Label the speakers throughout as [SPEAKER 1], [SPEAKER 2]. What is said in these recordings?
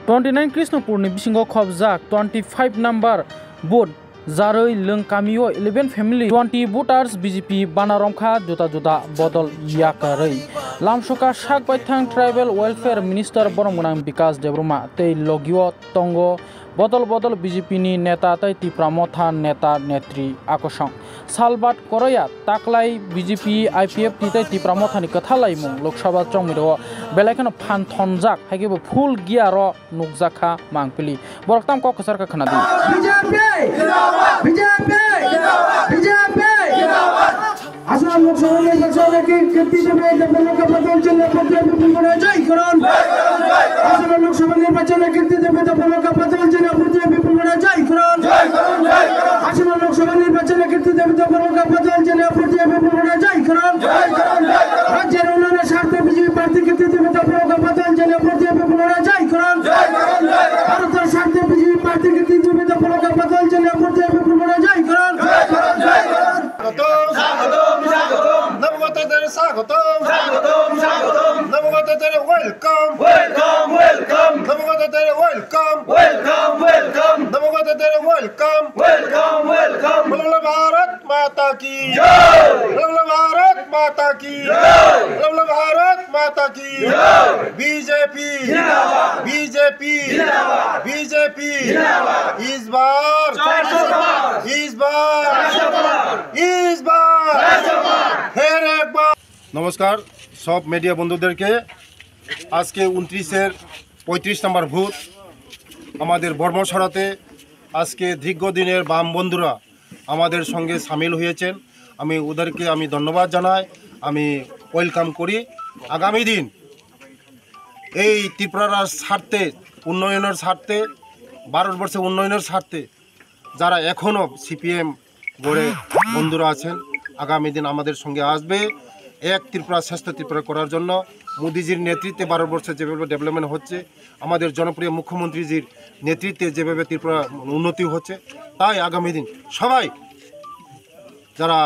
[SPEAKER 1] 29 कृष्णपुरनि बिसिंगो खबजाक 25 नम्बर बुथ जारै लोंकामियो 11 फैमिली 20 voters BJP बानारमखा जुदा जुदा बदल याकारै लामसका साक बायथां ट्राइबल वेलफेयर मिनिस्टर बरमगोनां विकास देब्रमा तै लगियो तंगो बदल बदल BJP नि नेता तै तिप्रामथा नेता नेत्री आकर्षण सालबाद करया ताकलाई BJP IPF नि तै तिप्रामथानि कथालाइमुं लोकसभा चंमिरो बेलायखनो फान थनजाक हाइगेबो फुल गियार नुकजाखा मांगपिली बरकताम क खसरका खनादि
[SPEAKER 2] बीजेपी आसाम लोकसभा निर्वाचन के कीर्ति देवे का बदल चलने पर जय करण आसाम लोकसभा निर्वाचन के कीर्ति देवे का बदल चलने पर जय करण आसाम लोकसभा निर्वाचन के कीर्ति देवे का बदल चलने पर जय करण राज्य उन्होंने स्वार्थ बीजेपी पार्टी कीर्ति देवे का बदल चलने पर जय करण भारत स्वार्थ बीजेपी पार्टी कीर्ति देवे का बदल चलने पर जय करण भारत माता की भारत माता की भारत माता की बीजेपी बीजेपी बीजेपी इस बार फिर एक बार नमस्कार सब मीडिया बंधुদেরকে আজকে 29-এর 35 নম্বর ভোট আমাদের বর্মসরাতে আজকে দীর্ঘদিনের বাম বন্ধুরা আমাদের সঙ্গে সামিল হয়েছেন আমি ওদেরকে আমি ধন্যবাদ জানাই আমি ওয়েলকাম করি আগামী দিন এই ত্রিপুরার স্বার্থে উন্নয়নের স্বার্থে ভারতবর্ষের উন্নয়নের স্বার্থে যারা এখনো সিপিএম গড়ে বন্ধুরা আছেন আগামী দিন আমাদের সঙ্গে আসবে এক ত্রিপুরা শ্রেষ্ঠ ত্রিপুরা করার জন্য মোদিজির নেতৃত্বে ভারতবর্ষে যেভাবে ডেভেলপমেন্ট হচ্ছে আমাদের জনপ্রিয় মুখ্যমন্ত্রীজির নেতৃত্বে যেভাবে ত্রিপুরা উন্নতি হচ্ছে তাই আগামী দিন সবাই যারা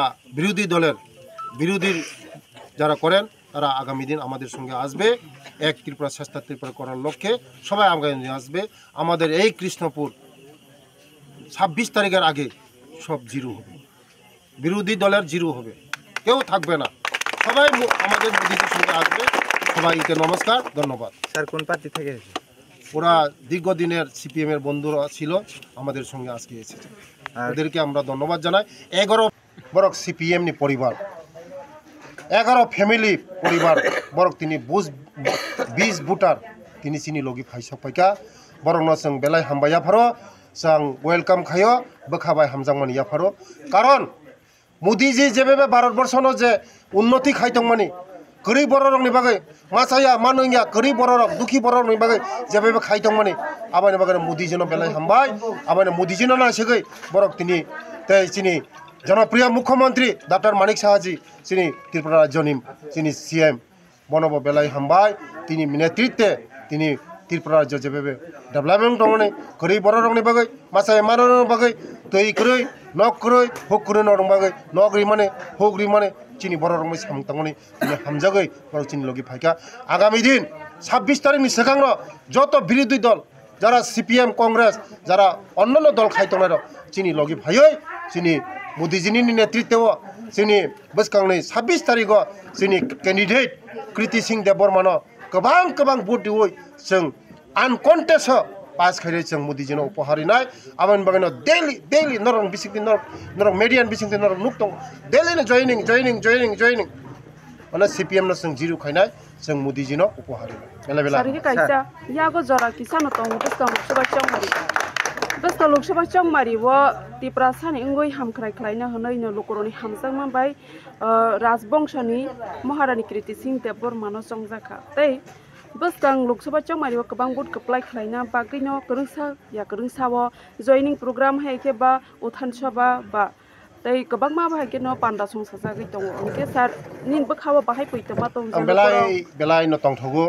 [SPEAKER 2] বিরোধী যারা করেন তারা আগামী দিন আমাদের সঙ্গে আসবে এক ত্রিপুরা শ্রেষ্ঠ ত্রিপুরা করার লক্ষ্যে সবাই আগামী দিন আসবে আমাদের এই কৃষ্ণপুর 26 তারিখের আগে সব জিরো হবে বিরোধী দলের জিরো হবে কেউ থাকবে না সবাই আমাদের মোদিজির সঙ্গে আসবে সবাইকে নমস্কার ধন্যবাদ
[SPEAKER 3] স্যার কোন পার্টি থেকে
[SPEAKER 2] ওরা দীর্ঘদিনের সিপিএম এর বন্ধুরা ছিল আমাদের সঙ্গে আজকে এসেছে ওদেরকে আমরা ধন্যবাদ জানাই 11 বরক সিপিএম নি পরিবার 11 ফ্যামিলি পরিবার বরক তিনি 20 ভোটার তিনি চিনি লগি ফাইসা পাইকা বরং সং বেলাই হামবায়া ফারো সং ওয়েলকাম খায়ো বখাবাই হামজাংমানি ইয়া ফারো কারণ মোদিজি যেভাবে ভারতবর্ষনো যে উন্নতি খাইতংমানি গরিব বড়রংনি বাগৈ মাছায়া মানুয়া গরিব বড়রক দুঃখী বড়রংনি বাগৈ যেভাবে খাইতংমানি আবানি বাগৈ মোদিজিনো বেলাই হামবাই আবানি মোদিজিনো না সেগৈ বরক তিনি তাই চিনি জনপ্রিয় মুখ্যমন্ত্রী ডক্টর মানিক সাহাজি চিনি ত্রিপুরা রাজ্যনি চিনি সিএম বনব বেলাই হামবাই তিনি নেতৃত্বে তিনি ত্রিপুরা রাজ্য যেভাবে ডেভেলপমেন্ট দংনি গরিব বড়রংনি বাগৈ মাছায়া মানুর বাগৈ তৈ কरै নক কरै হুক কरै নরং বাগৈ নগরি মানে হুগরি মানে চিনি বড়রং সামতাংনি তিনি হামজাগৈ বড় চিনি লগি ফাইকা আগামী দিন 26 তারিখনি সেখাংনো যত বিরোধী দল যারা সিপিএম কংগ্রেস যারা অন্যান্য দল খাইতংনার চিনি লগি ফাইयै চিনি মোদিজিনি নেতৃত্বে চিনি বসকাংনি 26 তারিখ চিনি ক্যান্ডিডেট কৃতি সিং দেববর্মানো गोबां भोट दिवै जों आनकन्टेस्ट पास खायरे जों मोदिजिनो उपहारिनाय आबान बागानो डेली नरं बिसिंति नरं मेडियान बिसिंति नरं नुक दं डेली जयनिं माने सीपीएम न जों जिरु खायनाय जों मोदिजिनो उपहारिनाय बेला
[SPEAKER 4] सारि कायसा यागो जरा किसानो दं बस्ता लोकसभा चंमारि बस्ता लोकसभा चंमारि व तिप्रा सानि इंगै हामख्राय खायना हनैनो लोकरनि हामजांमा बाय राजबंशनि महारानी कृति सिंह देबबर्मानो संजाखा तै बस्तां लोकसभा चंमारि व गोबां भोट कप्लाय खायना बागैनो गोरोंसाव जयनिं प्रोग्राम हायके बा उथान सभा बा तै गोबां मा बाहायके न पान्दा संसा जागै दङ ओंके सार निनबो खाव बाहाय फैतमा दं
[SPEAKER 2] बेलाय न तंथगो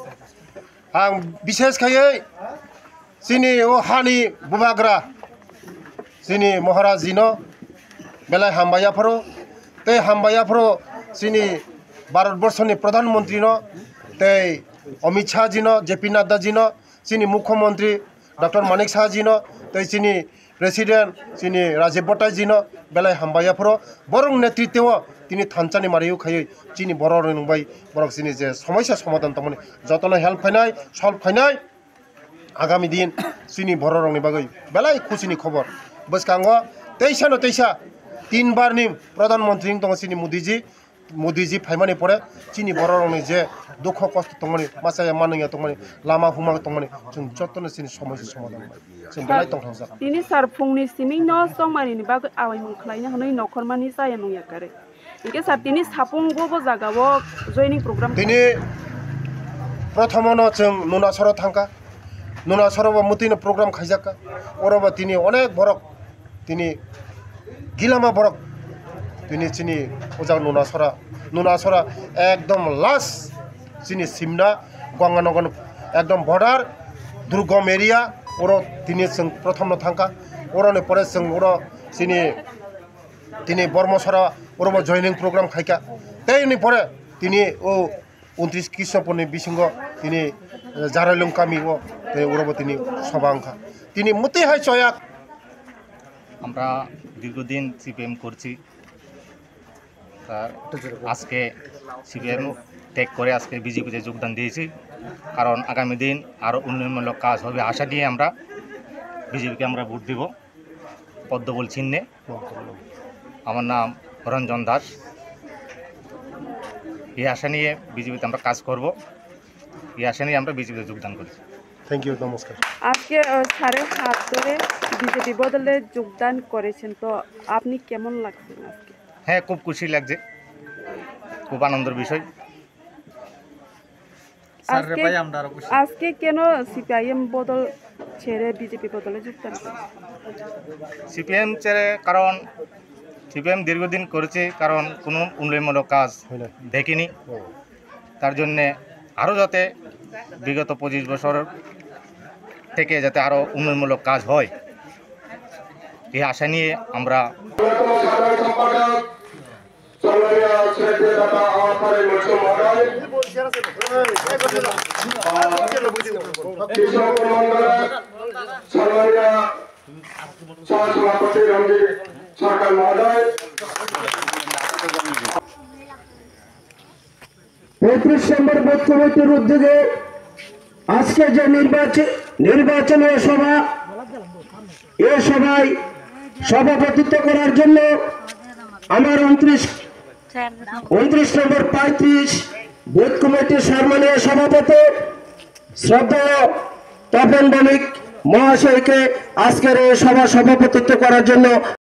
[SPEAKER 2] आं विशेष खायै सिनि ओ हानि बुबाग्रा सिनि महाराज जिनो बेलाय हामबायाफोरो ते हामबायाफोरो सिनि भारतबर्षनि प्रधानमंत्री न ते अमित शाह जिनो जेपी नड्डा जिनो চিনি মুখ্যমন্ত্রী ডক্টর মানিক সাহাজিনো তাই চিনি প্রেসিডেন্ট চিনি রাজীব ভট্টাচার্যনো বেলায় হামবাयाफोर বরং নেতৃত্ব তিনি থানচানি মারিও খাই চিনি বড় রংবাই বরং চিনি যে সমস্যা সমাধান তমনি যতন হেল্প ফাইনাই সলভ ফাইনাই আগামী দিন চিনি বড় রংনি বাগৈ বেলায় খুশিনি খবর বসকাঙ্গ তেইসানো তেইসা 3 বারনি প্রধানমন্ত্রী দङ চিনি মোদিজি ফাইমানি পরে চিনি বড় রংনি যে দুঃখ কষ্ট তমনি মাসায়া মানিয়া তমনি লামা হুমা তমনি जों যতন চিনি সমস্যা সমাধান जों বেলায় তংথাंजा
[SPEAKER 4] তিনি সার ফুংনি সিমিনো সংমারিনি বাগৈ আওয়াই মুখলাইনা হनै নখরমানি जाया नंया करे इनके साथ তিনি সাপুংবো জাগাও জয়নিং প্রোগ্রাম
[SPEAKER 2] তিনি প্রথমনো जों নুনাসর থাঙ্কা নুনাসরবা মুতিনো প্রোগ্রাম খাইজাকা ওরবা তিনি অনেক বরক তিনি গিলামা বরক তিনি চিনি ওজা নুনাসরা একদম লাস্ট চিনি সিমনা গঙ্গানগর একদম বর্ডার দুর্গম এরিয়া ওর তিনি जों প্রথম থাঙ্কা ওরনে পরে जों ওর চিনি তিনি বর্মসরা ওরবা জয়নিং প্রোগ্রাম খাইকা তাইনি পরে তিনি ও 29 কৃষ্ণপূর্ণি বিসঙ্গ তিনি জারাইলং কামিও ওরবা তিনি সভাঙ্কা তিনি মুতি হাই চয়াক
[SPEAKER 3] আমরা দীর্ঘদিন সিপিএম করছি আজকে সিপিএম ত্যাগ করে আজকে বিজেপিতে যোগদান দিয়েছি কারণ আগামী দিন আরও উন্নয়নমূলক কাজ হবে আশা নিয়ে আমরা বিজেপিকে আমরা ভোট দেব পদ্মবল চিহ্নে আমার নাম রঞ্জন দাস এই আশা নিয়ে বিজেপিতে আমরা কাজ করব এই আশা নিয়ে আমরা বিজেপিতে যোগদান করেছি
[SPEAKER 2] থ্যাংক ইউ নমস্কার
[SPEAKER 4] আজকে সাড়ে হাত ধরে বিজেপি বদলে যোগদান করেছেন তো আপনি কেমন লাগছেন আজকে
[SPEAKER 3] হ্যাঁ খুব খুশি লাগছে খুব আনন্দের বিষয়
[SPEAKER 4] আজকে কেন সিপিআইএম বদল ছেড়ে বিজেপি বদলে যোগদান করেছেন
[SPEAKER 3] সিপিএম ছেড়ে কারণ সিপিএম দীর্ঘদিন করেছে কারণ কোনো উন্নয়নমূলক কাজ দেখিনি তার জন্যে আরও যাতে বিগত 25 বছর থেকে যাতে আরও উন্নয়নমূলক কাজ হয় এই আশা নিয়ে আমরা
[SPEAKER 5] নম্বর বুথ কমিটির উদ্যোগে আজকে যে নির্বাচনী সভা এ সভায় সভাপতিত্ব করার জন্য আমার 29 নম্বর 35 বুথ কমিটির সম্মানীয় সভাপতি শ্রদ্ধেয় তপন বণিক মহাশয়কে আজকের এই সভা সভাপতিত্ব করার জন্য